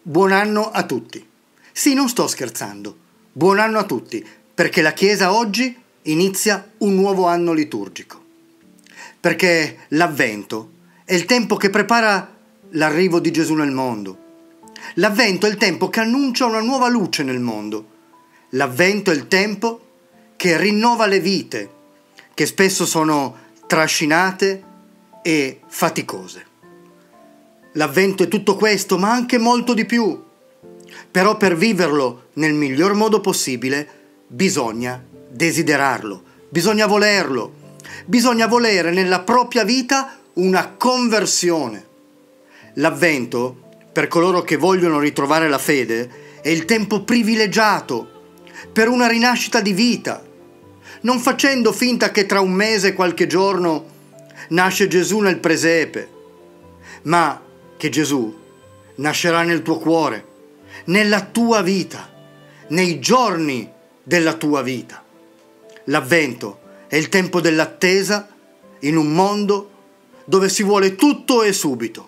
Buon anno a tutti. Sì, non sto scherzando. Buon anno a tutti, perché la Chiesa oggi inizia un nuovo anno liturgico. Perché l'Avvento è il tempo che prepara l'arrivo di Gesù nel mondo. L'Avvento è il tempo che annuncia una nuova luce nel mondo. L'Avvento è il tempo che rinnova le vite, che spesso sono trascinate e faticose. L'Avvento è tutto questo, ma anche molto di più. Però per viverlo nel miglior modo possibile bisogna desiderarlo, bisogna volerlo, bisogna volere nella propria vita una conversione. L'Avvento, per coloro che vogliono ritrovare la fede, è il tempo privilegiato per una rinascita di vita, non facendo finta che tra un mese e qualche giorno nasce Gesù nel presepe, ma che Gesù nascerà nel tuo cuore, nella tua vita, nei giorni della tua vita. L'Avvento è il tempo dell'attesa in un mondo dove si vuole tutto e subito.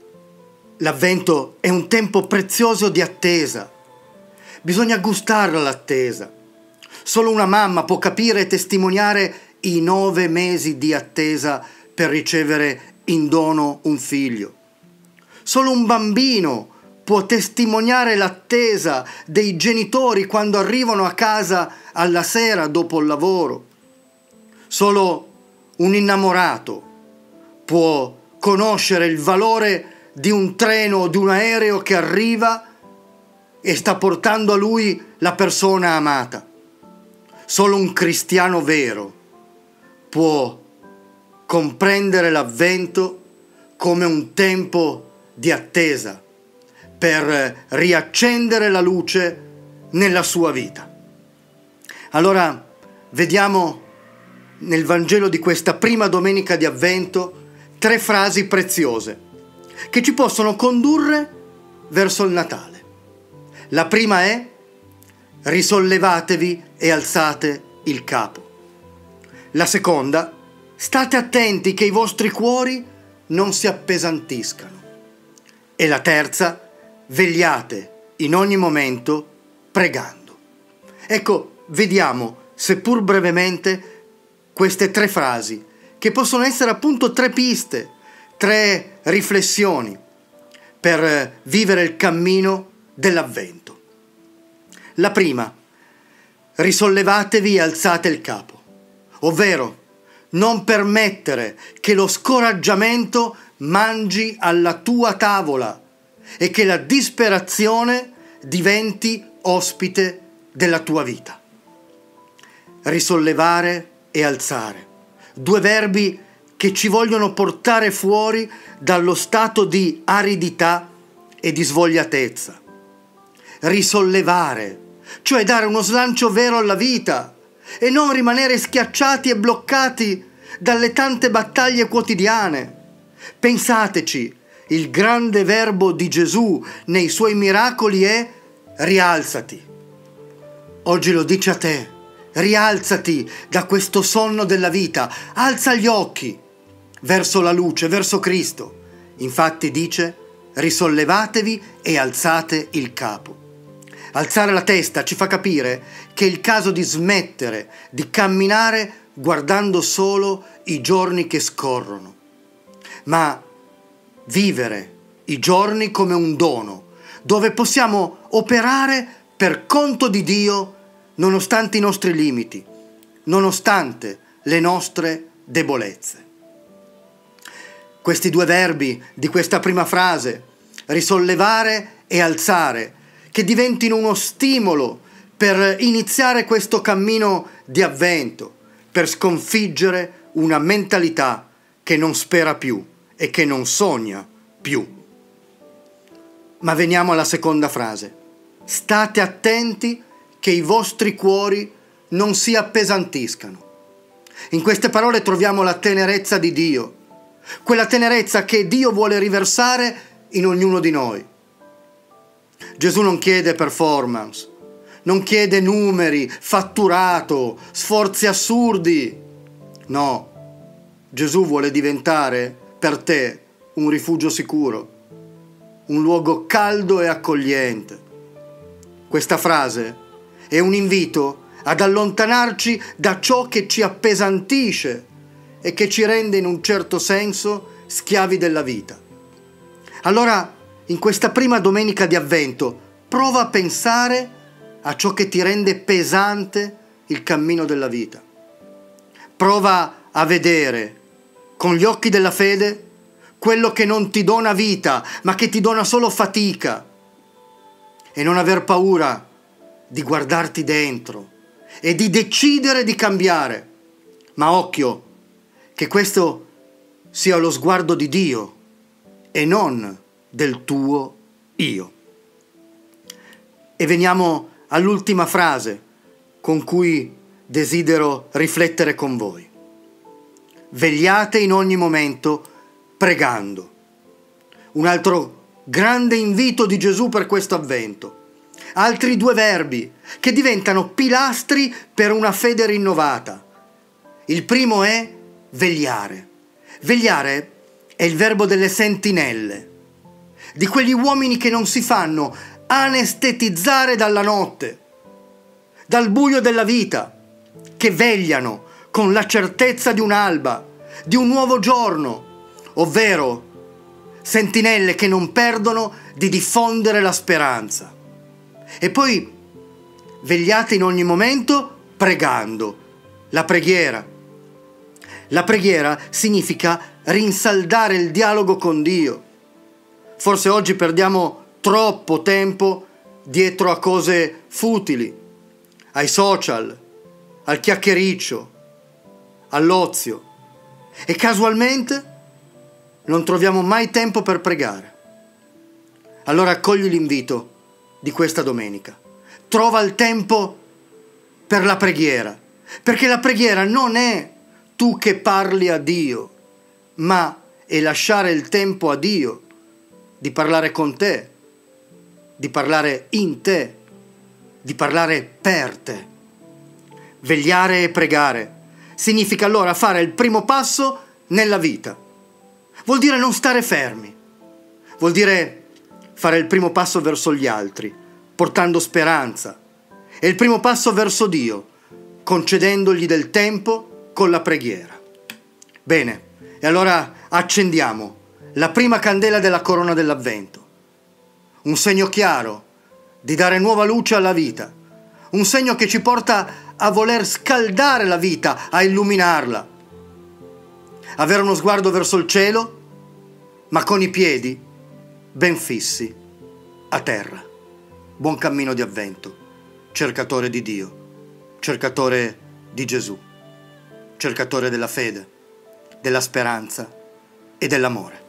L'Avvento è un tempo prezioso di attesa. Bisogna gustare l'attesa. Solo una mamma può capire e testimoniare i 9 mesi di attesa per ricevere in dono un figlio. Solo un bambino può testimoniare l'attesa dei genitori quando arrivano a casa alla sera dopo il lavoro. Solo un innamorato può conoscere il valore di un treno o di un aereo che arriva e sta portando a lui la persona amata. Solo un cristiano vero può comprendere l'Avvento come un tempo di attesa per riaccendere la luce nella sua vita. Allora vediamo nel Vangelo di questa prima domenica di Avvento 3 frasi preziose che ci possono condurre verso il Natale. La prima è: risollevatevi e alzate il capo. La seconda: state attenti che i vostri cuori non si appesantiscano. E la terza: vegliate in ogni momento pregando. Ecco, vediamo, seppur brevemente, queste 3 frasi, che possono essere appunto 3 piste, 3 riflessioni per vivere il cammino dell'Avvento. La prima: risollevatevi e alzate il capo, ovvero non permettere che lo scoraggiamento mangi alla tua tavola e che la disperazione diventi ospite della tua vita. Risollevare e alzare, 2 verbi che ci vogliono portare fuori dallo stato di aridità e di svogliatezza. Risollevare, cioè dare uno slancio vero alla vita e non rimanere schiacciati e bloccati dalle tante battaglie quotidiane. Pensateci, il grande verbo di Gesù nei suoi miracoli è rialzati. Oggi lo dice a te: rialzati da questo sonno della vita, alza gli occhi verso la luce, verso Cristo. Infatti dice: risollevatevi e alzate il capo. Alzare la testa ci fa capire che è il caso di smettere di camminare guardando solo i giorni che scorrono, ma vivere i giorni come un dono, dove possiamo operare per conto di Dio nonostante i nostri limiti, nonostante le nostre debolezze. Questi 2 verbi di questa prima frase, risollevare e alzare, che diventino uno stimolo per iniziare questo cammino di Avvento, per sconfiggere una mentalità che non spera più e che non sogna più. Ma veniamo alla seconda frase: state attenti che i vostri cuori non si appesantiscano. In queste parole troviamo la tenerezza di Dio, quella tenerezza che Dio vuole riversare in ognuno di noi. Gesù non chiede performance, non chiede numeri, fatturato, sforzi assurdi. No, Gesù vuole diventare per te un rifugio sicuro. un luogo caldo e accogliente. Questa frase è un invito ad allontanarci da ciò che ci appesantisce e che ci rende in un certo senso schiavi della vita. Allora, in questa prima domenica di Avvento, prova a pensare a ciò che ti rende pesante il cammino della vita. Prova a vedere con gli occhi della fede quello che non ti dona vita, ma che ti dona solo fatica. E non aver paura di guardarti dentro e di decidere di cambiare. Ma occhio, che questo sia lo sguardo di Dio e non del tuo io. E veniamo all'ultima frase con cui desidero riflettere con voi. Vegliate in ogni momento pregando. Un altro grande invito di Gesù per questo Avvento. Altri due verbi che diventano pilastri per una fede rinnovata. Il primo è vegliare. Vegliare è il verbo delle sentinelle, di quegli uomini che non si fanno anestetizzare dalla notte, dal buio della vita, che vegliano con la certezza di un'alba, di un nuovo giorno, ovvero sentinelle che non perdono di diffondere la speranza. E poi vegliate in ogni momento pregando. La preghiera. La preghiera significa rinsaldare il dialogo con Dio. Forse oggi perdiamo troppo tempo dietro a cose futili, ai social, al chiacchiericcio, all'ozio, e casualmente non troviamo mai tempo per pregare. Allora accogli l'invito di questa domenica. Trova il tempo per la preghiera, perché la preghiera non è tu che parli a Dio, ma è lasciare il tempo a Dio di parlare con te, di parlare in te, di parlare per te. Vegliare e pregare significa allora fare il primo passo nella vita. Vuol dire non stare fermi, vuol dire fare il primo passo verso gli altri, portando speranza, e il primo passo verso Dio, concedendogli del tempo con la preghiera. Bene, e allora accendiamo la prima candela della corona dell'Avvento. Un segno chiaro di dare nuova luce alla vita, un segno che ci porta a voler scaldare la vita, a illuminarla. Avere uno sguardo verso il cielo, ma con i piedi ben fissi a terra. Buon cammino di Avvento, cercatore di Dio, cercatore di Gesù, cercatore della fede, della speranza e dell'amore.